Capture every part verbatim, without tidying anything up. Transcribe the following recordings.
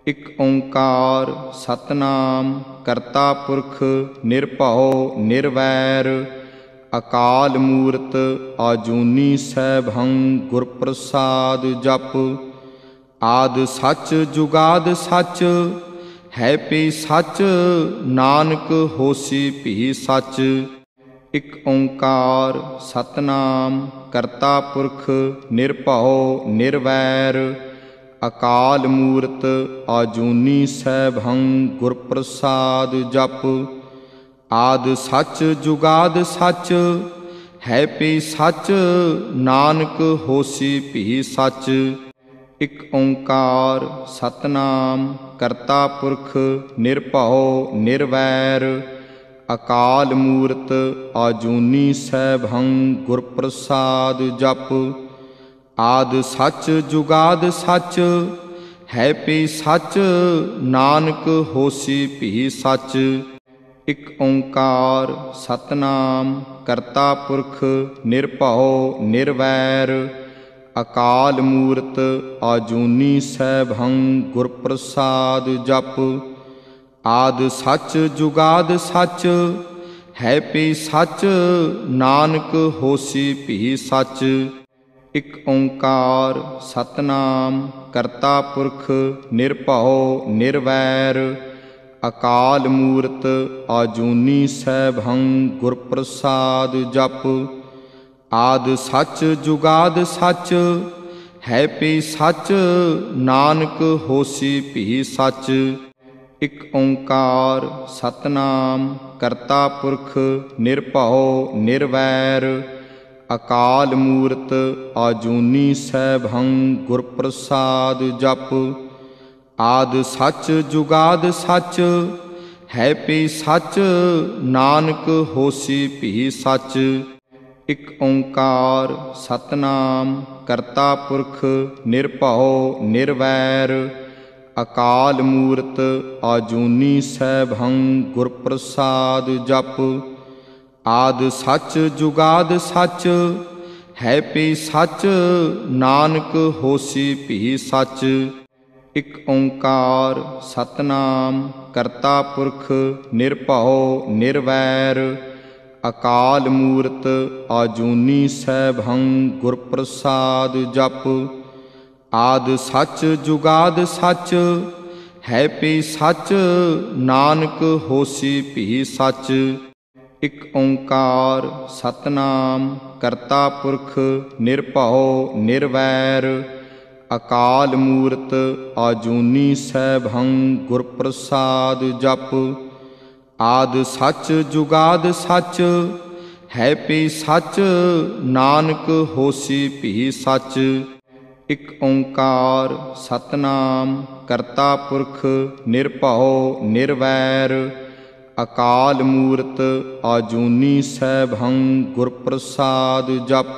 ਇਕ ਓੰਕਾਰ ਸਤਨਾਮ ਕਰਤਾ ਪੁਰਖ ਨਿਰਭਉ ਨਿਰਵੈਰ ਅਕਾਲ ਮੂਰਤ ਆਜੂਨੀ ਸੈਭੰ ਗੁਰ ਪ੍ਰਸਾਦ ਜਪ। ਆਦਿ ਸੱਚ ਜੁਗਾਦ ਸੱਚ ਹੈ ਭੀ ਸੱਚ ਨਾਨਕ ਹੋਸੀ ਭੀ ਸੱਚ। ਇਕ ਓੰਕਾਰ ਸਤਨਾਮ ਕਰਤਾ ਪੁਰਖ ਨਿਰਭਉ ਨਿਰਵੈਰ ਅਕਾਲ ਮੂਰਤ ਆਜੂਨੀ ਸੈਭੰ ਗੁਰ ਪ੍ਰਸਾਦ ਜਪ। ਆਦਿ ਸੱਚ ਜੁਗਾਦ ਸੱਚ ਹੈ ਭੀ ਸੱਚ ਨਾਨਕ ਹੋਸੀ ਭੀ ਸੱਚ। ਇਕ ਓੰਕਾਰ ਸਤਨਾਮ ਕਰਤਾ ਪੁਰਖ ਨਿਰਭਉ ਨਿਰਵੈਰ ਅਕਾਲ ਮੂਰਤ ਆਜੂਨੀ ਸੈਭੰ ਗੁਰ ਪ੍ਰਸਾਦ ਜਪ। ਆਦਿ ਸੱਚ ਜੁਗਾਦ ਸੱਚ ਹੈ ਭੀ ਸੱਚ ਨਾਨਕ ਹੋਸੀ ਭੀ ਸੱਚ। ਇਕ ਓੰਕਾਰ ਸਤਨਾਮ ਕਰਤਾ ਪੁਰਖ ਨਿਰਭਉ ਨਿਰਵੈਰ ਅਕਾਲ ਮੂਰਤ ਆਜੂਨੀ ਸੈਭੰ ਗੁਰ ਪ੍ਰਸਾਦ ਜਪ। ਆਦਿ ਸੱਚ ਜੁਗਾਦ ਸੱਚ ਹੈ ਭੀ ਸੱਚ ਨਾਨਕ ਹੋਸੀ ਭੀ ਸੱਚ। ਇਕ ਓੰਕਾਰ ਸਤਨਾਮ ਕਰਤਾ ਪੁਰਖ ਨਿਰਭਉ ਨਿਰਵੈਰ ਅਕਾਲ ਮੂਰਤ ਆਜੂਨੀ ਸੈਭੰ ਗੁਰ ਪ੍ਰਸਾਦ ਜਪ। ਆਦਿ ਸੱਚ ਜੁਗਾਦ ਸੱਚ ਹੈ ਭੀ ਸੱਚ ਨਾਨਕ ਹੋਸੀ ਭੀ ਸੱਚ। ਇਕ ਓੰਕਾਰ ਸਤਨਾਮ ਕਰਤਾ ਪੁਰਖ ਨਿਰਭਉ ਨਿਰਵੈਰ ਅਕਾਲ ਮੂਰਤ ਆਜੂਨੀ ਸੈਭੰ ਗੁਰ ਪ੍ਰਸਾਦ ਜਪ। ਆਦਿ ਸੱਚ ਜੁਗਾਦ ਸੱਚ ਹੈ ਭੀ ਸੱਚ ਨਾਨਕ ਹੋਸੀ ਭੀ ਸੱਚ। ਇਕ ਓੰਕਾਰ ਸਤਨਾਮ ਕਰਤਾ ਪੁਰਖ ਨਿਰਭਉ ਨਿਰਵੈਰ ਅਕਾਲ ਮੂਰਤ ਆਜੂਨੀ ਸੈਭੰ ਗੁਰ ਪ੍ਰਸਾਦ ਜਪ। ਆਦਿ ਸੱਚ ਜੁਗਾਦ ਸੱਚ ਹੈ ਭੀ ਸੱਚ ਨਾਨਕ ਹੋਸੀ ਭੀ ਸੱਚ। ਇਕ ਓੰਕਾਰ ਸਤਨਾਮ ਕਰਤਾ ਪੁਰਖ ਨਿਰਭਉ ਨਿਰਵੈਰ ਅਕਾਲ ਮੂਰਤ ਆਜੂਨੀ ਸੈਭੰ ਗੁਰ ਪ੍ਰਸਾਦ ਜਪ। ਆਦਿ ਸੱਚ ਜੁਗਾਦ ਸੱਚ ਹੈ ਭੀ ਸੱਚ ਨਾਨਕ ਹੋਸੀ ਭੀ ਸੱਚ। ਇਕ ਓੰਕਾਰ ਸਤਨਾਮ ਕਰਤਾ ਪੁਰਖ ਨਿਰਭਉ ਨਿਰਵੈਰ ਅਕਾਲ ਮੂਰਤ ਆਜੂਨੀ ਸੈਭੰ ਗੁਰ ਪ੍ਰਸਾਦ ਜਪ। ਆਦਿ ਸੱਚ ਜੁਗਾਦ ਸੱਚ ਹੈ ਭੀ ਸੱਚ ਨਾਨਕ ਹੋਸੀ ਭੀ ਸੱਚ। ਇਕ ਓੰਕਾਰ ਸਤਨਾਮ ਕਰਤਾ ਪੁਰਖ ਨਿਰਭਉ ਨਿਰਵੈਰ ਅਕਾਲ ਮੂਰਤ ਆਜੂਨੀ ਸੈਭੰ ਗੁਰ ਪ੍ਰਸਾਦ ਜਪ।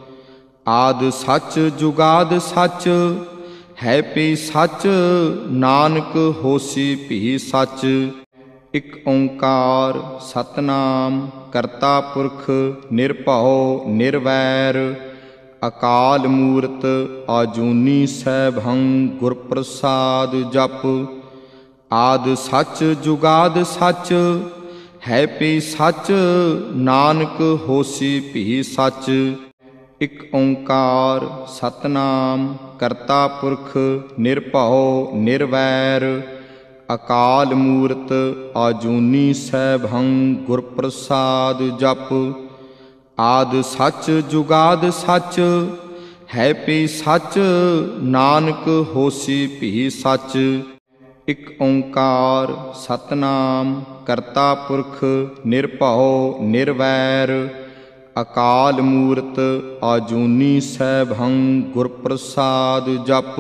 ਆਦਿ ਸੱਚ ਜੁਗਾਦ ਸੱਚ ਹੈ ਭੀ ਸੱਚ ਨਾਨਕ ਹੋਸੀ ਭੀ ਸੱਚ। ਇਕ ਓੰਕਾਰ ਸਤਨਾਮ ਕਰਤਾ ਪੁਰਖ ਨਿਰਭਉ ਨਿਰਵੈਰ ਅਕਾਲ ਮੂਰਤ ਆਜੂਨੀ ਸੈਭੰ ਗੁਰ ਪ੍ਰਸਾਦ ਜਪ। ਆਦਿ ਸੱਚ ਜੁਗਾਦ ਸੱਚ ਹੈ ਭੀ ਸੱਚ ਨਾਨਕ ਹੋਸੀ ਭੀ ਸੱਚ। ਇਕ ਓੰਕਾਰ ਸਤਨਾਮ ਕਰਤਾ ਪੁਰਖ ਨਿਰਭਉ ਨਿਰਵੈਰ ਅਕਾਲ ਮੂਰਤ ਆਜੂਨੀ ਸੈਭੰ ਗੁਰ ਪ੍ਰਸਾਦ ਜਪ। ਆਦਿ ਸੱਚ ਜੁਗਾਦ ਸੱਚ ਹੈ ਭੀ ਸੱਚ ਨਾਨਕ ਹੋਸੀ ਭੀ ਸੱਚ। ਇਕ ਓੰਕਾਰ ਸਤਨਾਮ ਕਰਤਾ ਪੁਰਖ ਨਿਰਭਉ ਨਿਰਵੈਰ ਅਕਾਲ ਮੂਰਤ ਆਜੂਨੀ ਸੈਭੰ ਗੁਰ ਪ੍ਰਸਾਦ ਜਪ।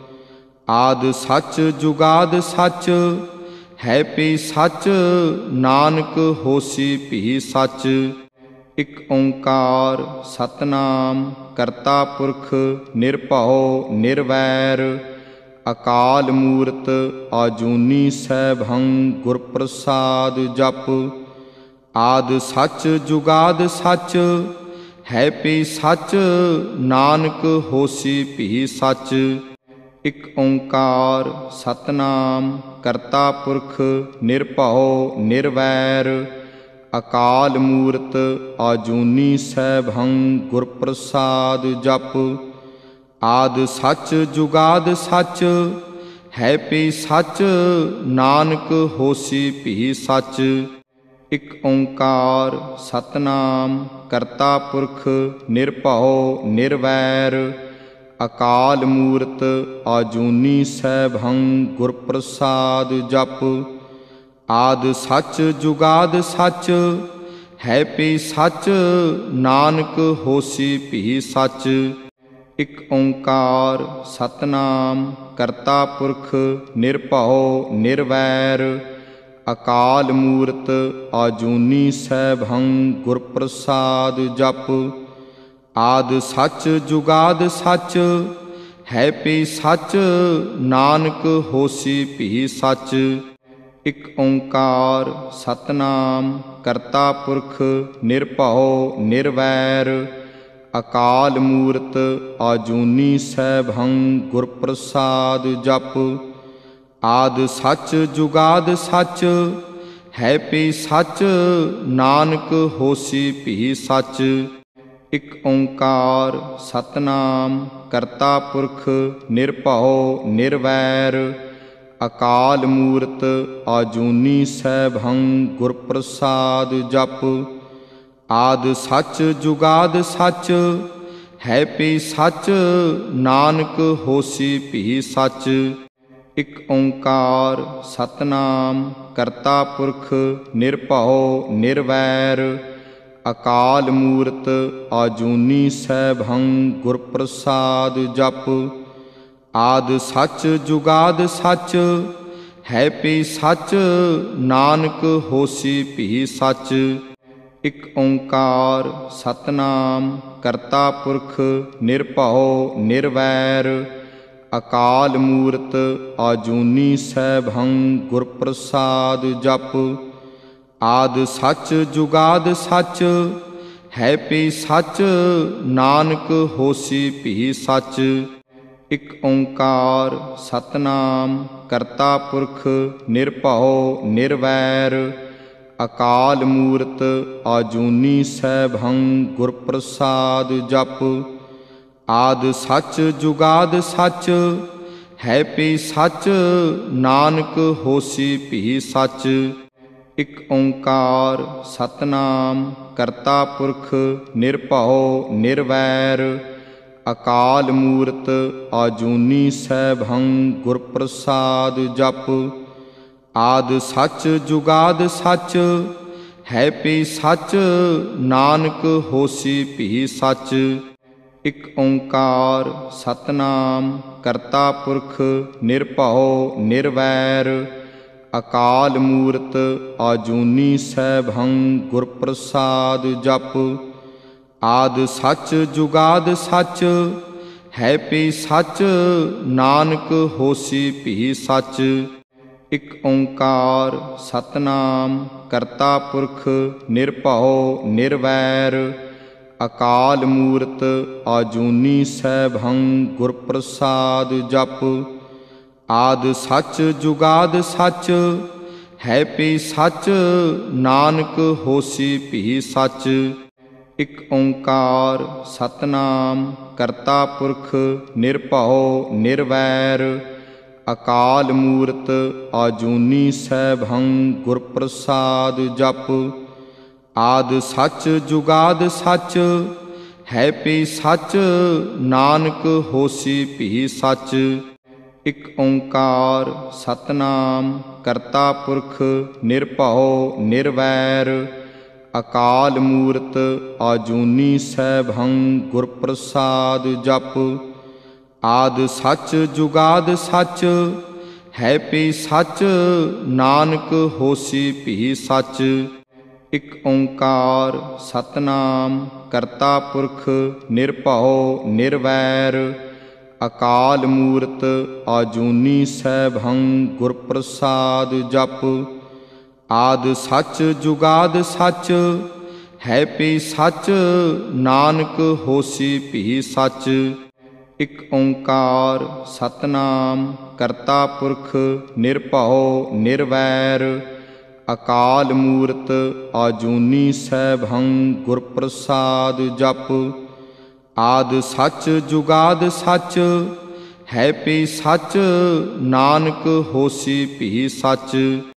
ਆਦਿ ਸੱਚ ਜੁਗਾਦ ਸੱਚ ਹੈ ਭੀ ਸੱਚ ਨਾਨਕ ਹੋਸੀ ਭੀ ਸੱਚ। ਇਕ ਓੰਕਾਰ ਸਤਨਾਮ ਕਰਤਾ ਪੁਰਖ ਨਿਰਭਉ ਨਿਰਵੈਰ ਅਕਾਲ ਮੂਰਤ ਆਜੂਨੀ ਸੈਭੰ ਗੁਰ ਪ੍ਰਸਾਦ ਜਪ। ਆਦਿ ਸੱਚ ਜੁਗਾਦ ਸੱਚ ਹੈ ਭੀ ਸੱਚ ਨਾਨਕ ਹੋਸੀ ਭੀ ਸੱਚ। ਇਕ ਓੰਕਾਰ ਸਤਨਾਮ ਕਰਤਾ ਪੁਰਖ ਨਿਰਭਉ ਨਿਰਵੈਰ ਅਕਾਲ ਮੂਰਤ ਆਜੂਨੀ ਸੈਭੰ ਗੁਰ ਪ੍ਰਸਾਦ ਜਪ। ਆਦਿ ਸੱਚ ਜੁਗਾਦ ਸੱਚ ਹੈ ਭੀ ਸੱਚ ਨਾਨਕ ਹੋਸੀ ਭੀ ਸੱਚ। ਇਕ ਓੰਕਾਰ ਸਤਨਾਮ ਕਰਤਾ ਪੁਰਖ ਨਿਰਭਉ ਨਿਰਵੈਰ ਅਕਾਲ ਮੂਰਤ ਆਜੂਨੀ ਸੈਭੰ ਗੁਰ ਪ੍ਰਸਾਦ ਜਪ। ਆਦਿ ਸੱਚ ਜੁਗਾਦ ਸੱਚ ਹੈ ਭੀ ਸੱਚ ਨਾਨਕ ਹੋਸੀ ਭੀ ਸੱਚ। ਇਕ ਓੰਕਾਰ ਸਤਨਾਮ ਕਰਤਾ ਪੁਰਖ ਨਿਰਭਉ ਨਿਰਵੈਰ ਅਕਾਲ ਮੂਰਤ ਆਜੂਨੀ ਸੈਭੰ ਗੁਰ ਪ੍ਰਸਾਦ ਜਪ। ਆਦਿ ਸੱਚ ਜੁਗਾਦ ਸੱਚ ਹੈ ਭੀ ਸੱਚ ਨਾਨਕ ਹੋਸੀ ਭੀ ਸੱਚ। ਇਕ ਓੰਕਾਰ ਸਤਨਾਮ ਕਰਤਾ ਪੁਰਖ ਨਿਰਭਉ ਨਿਰਵੈਰ ਅਕਾਲ ਮੂਰਤ ਆਜੂਨੀ ਸੈਭੰ ਗੁਰ ਪ੍ਰਸਾਦ ਜਪ। ਆਦਿ ਸੱਚ ਜੁਗਾਦ ਸੱਚ ਹੈ ਭੀ ਸੱਚ ਨਾਨਕ ਹੋਸੀ ਭੀ ਸੱਚ। ਇਕ ਓੰਕਾਰ ਸਤਨਾਮ ਕਰਤਾ ਪੁਰਖ ਨਿਰਭਉ ਨਿਰਵੈਰ ਅਕਾਲ ਮੂਰਤ ਆਜੂਨੀ ਸੈਭੰ ਗੁਰ ਪ੍ਰਸਾਦ ਜਪ। ਆਦਿ ਸੱਚ ਜੁਗਾਦ ਸੱਚ ਹੈ ਭੀ ਸੱਚ ਨਾਨਕ ਹੋਸੀ ਭੀ ਸੱਚ। ਇਕ ਓੰਕਾਰ ਸਤਨਾਮ ਕਰਤਾ ਪੁਰਖ ਨਿਰਭਉ ਨਿਰਵੈਰ ਅਕਾਲ ਮੂਰਤ ਆਜੂਨੀ ਸੈਭੰ ਗੁਰ ਪ੍ਰਸਾਦ ਜਪ। ਆਦਿ ਸੱਚ ਜੁਗਾਦ ਸੱਚ ਹੈ ਭੀ ਸੱਚ ਨਾਨਕ ਹੋਸੀ ਭੀ ਸੱਚ। ਇਕ ਓੰਕਾਰ ਸਤਨਾਮ ਕਰਤਾ ਪੁਰਖ ਨਿਰਭਉ ਨਿਰਵੈਰ ਅਕਾਲ ਮੂਰਤ ਆਜੂਨੀ ਸੈਭੰ ਗੁਰ ਪ੍ਰਸਾਦ ਜਪ। ਆਦਿ ਸੱਚ ਜੁਗਾਦ ਸੱਚ ਹੈ ਭੀ ਸੱਚ ਨਾਨਕ ਹੋਸੀ ਭੀ ਸੱਚ। ਇਕ ਓੰਕਾਰ ਸਤਨਾਮ ਕਰਤਾ ਪੁਰਖ ਨਿਰਭਉ ਨਿਰਵੈਰ ਅਕਾਲ ਮੂਰਤ ਆਜੂਨੀ ਸੈਭੰ ਗੁਰ ਪ੍ਰਸਾਦ ਜਪ। ਆਦਿ ਸੱਚ ਜੁਗਾਦ ਸੱਚ ਹੈ ਭੀ ਸੱਚ ਨਾਨਕ ਹੋਸੀ ਭੀ ਸੱਚ। ਇਕ ਓੰਕਾਰ ਸਤਨਾਮ ਕਰਤਾ ਪੁਰਖ ਨਿਰਭਉ ਨਿਰਵੈਰ ਅਕਾਲ ਮੂਰਤ ਆਜੂਨੀ ਸੈਭੰ ਗੁਰ ਪ੍ਰਸਾਦ ਜਪ। ਆਦਿ ਸੱਚ ਜੁਗਾਦ ਸੱਚ ਹੈ ਭੀ ਸੱਚ ਨਾਨਕ ਹੋਸੀ ਭੀ ਸੱਚ। ਇਕ ਓੰਕਾਰ ਸਤਨਾਮ ਕਰਤਾ ਪੁਰਖ ਨਿਰਭਉ ਨਿਰਵੈਰ ਅਕਾਲ ਮੂਰਤ ਆਜੂਨੀ ਸੈਭੰ ਗੁਰ ਪ੍ਰਸਾਦ ਜਪ। ਆਦਿ ਸੱਚ ਜੁਗਾਦ ਸੱਚ ਹੈ ਭੀ ਸੱਚ ਨਾਨਕ ਹੋਸੀ ਭੀ ਸੱਚ। ਇਕ ਓੰਕਾਰ ਸਤਨਾਮ ਕਰਤਾ ਪੁਰਖ ਨਿਰਭਉ ਨਿਰਵੈਰ ਅਕਾਲ ਮੂਰਤ ਆਜੂਨੀ ਸੈਭੰ ਗੁਰ ਪ੍ਰਸਾਦ ਜਪ। ਆਦਿ ਸੱਚ ਜੁਗਾਦ ਸੱਚ ਹੈ ਭੀ ਸੱਚ ਨਾਨਕ ਹੋਸੀ ਭੀ ਸੱਚ। ਇਕ ਓੰਕਾਰ ਸਤਨਾਮ ਕਰਤਾ ਪੁਰਖ ਨਿਰਭਉ ਨਿਰਵੈਰ ਅਕਾਲ ਮੂਰਤ ਆਜੂਨੀ ਸੈਭੰ ਗੁਰ ਪ੍ਰਸਾਦ ਜਪ। ਆਦਿ ਸੱਚ ਜੁਗਾਦ ਸੱਚ ਹੈ ਭੀ ਸੱਚ ਨਾਨਕ ਹੋਸੀ ਭੀ ਸੱਚ। ਇਕ ਓੰਕਾਰ ਸਤਨਾਮ ਕਰਤਾ ਪੁਰਖ ਨਿਰਭਉ ਨਿਰਵੈਰ ਅਕਾਲ ਮੂਰਤ ਆਜੂਨੀ ਸੈਭੰ ਗੁਰ ਪ੍ਰਸਾਦ ਜਪ। ਆਦਿ ਸੱਚ ਜੁਗਾਦ ਸੱਚ ਹੈ ਭੀ ਸੱਚ ਨਾਨਕ ਹੋਸੀ ਭੀ ਸੱਚ। ਇਕ ਓੰਕਾਰ ਸਤਨਾਮ ਕਰਤਾ ਪੁਰਖ ਨਿਰਭਉ ਨਿਰਵੈਰ ਅਕਾਲ ਮੂਰਤ ਆਜੂਨੀ ਸੈਭੰ ਗੁਰ ਪ੍ਰਸਾਦ ਜਪ। ਆਦਿ ਸੱਚ ਜੁਗਾਦ ਸੱਚ ਹੈ ਭੀ ਸੱਚ ਨਾਨਕ ਹੋਸੀ ਭੀ ਸੱਚ। ਇਕ ਓੰਕਾਰ ਸਤਨਾਮ ਕਰਤਾ ਪੁਰਖ ਨਿਰਭਉ ਨਿਰਵੈਰ ਅਕਾਲ ਮੂਰਤ ਆਜੂਨੀ ਸੈਭੰ ਗੁਰ ਪ੍ਰਸਾਦ ਜਪ। ਆਦਿ ਸੱਚ ਜੁਗਾਦ ਸੱਚ ਹੈ ਭੀ ਸੱਚ ਨਾਨਕ ਹੋਸੀ ਭੀ ਸੱਚ।